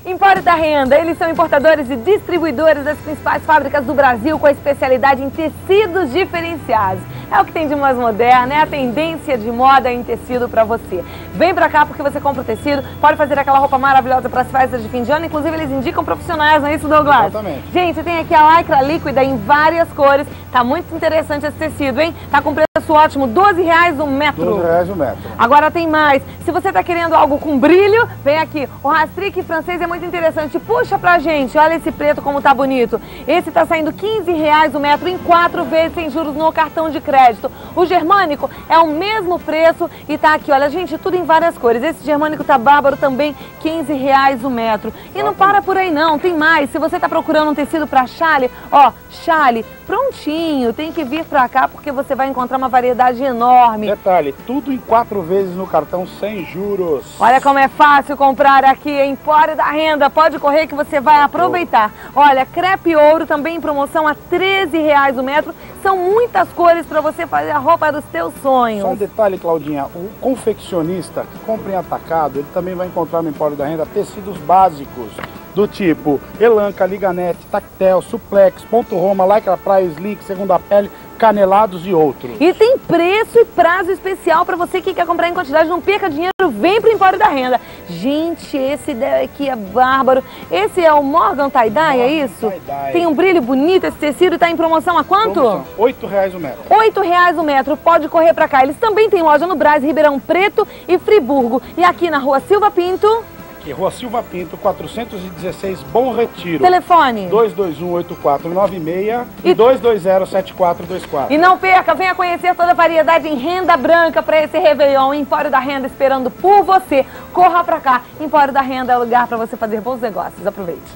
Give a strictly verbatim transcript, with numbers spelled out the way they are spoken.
Empório da Renda, eles são importadores e distribuidores das principais fábricas do Brasil com a especialidade em tecidos diferenciados. É o que tem de mais moderno, é a tendência de moda em tecido para você. Vem pra cá porque você compra o tecido, pode fazer aquela roupa maravilhosa para as festas de fim de ano, inclusive eles indicam profissionais, não é isso, Douglas? Exatamente. Gente, tem aqui a lycra líquida em várias cores, tá muito interessante esse tecido, hein? Tá com preço ótimo, doze reais o metro. doze reais o metro. Agora tem mais, se você tá querendo algo com brilho, vem aqui, o rastrique francês é muito interessante, puxa pra gente, olha esse preto como tá bonito. Esse tá saindo quinze reais o metro em quatro vezes sem juros no cartão de crédito. O germânico é o mesmo preço e tá aqui, olha gente, tudo em várias cores. Esse germânico tá bárbaro também, quinze reais o metro. E não para por aí não, tem mais. Se você tá procurando um tecido pra chale, ó, chale, prontinho, tem que vir pra cá porque você vai encontrar uma variedade enorme. Detalhe, tudo em quatro vezes no cartão sem juros. Olha como é fácil comprar aqui, Empório da Renda. Pode correr que você vai aproveitar. Olha, crepe ouro também em promoção a treze reais o metro. São muitas cores para você fazer a roupa dos teus sonhos. Só um detalhe, Claudinha, o confeccionista que compra em atacado, ele também vai encontrar no Empório da Renda tecidos básicos do tipo elanca, liganete, tactel, suplex, ponto roma, lycra praia, slick, segunda pele, canelados e outros. E tem preço e prazo especial para você que quer comprar em quantidade, não perca dinheiro, vem pro Empório da Renda. Gente, esse daqui é bárbaro. Esse é o Morgan Tie-Dye, é isso? Tie-dye. Tem um brilho bonito, esse tecido tá em promoção a quanto? Promoção, oito reais o metro. oito reais o metro, pode correr pra cá. Eles também têm loja no Brás, Ribeirão Preto e Friburgo. E aqui na rua Silva Pinto... Aqui, Rua Silva Pinto, quatrocentos e dezesseis, Bom Retiro. Telefone? dois dois um, oito quatro nove seis e, e dois dois zero, sete quatro dois quatro. E não perca, venha conhecer toda a variedade em renda branca para esse Réveillon. Empório da Renda esperando por você. Corra pra cá. Empório da Renda é o lugar para você fazer bons negócios. Aproveite.